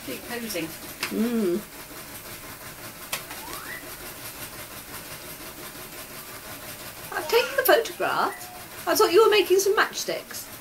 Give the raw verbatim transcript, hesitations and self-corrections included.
Keep posing. Mm. I've taken the photograph. I thought you were making some matchsticks.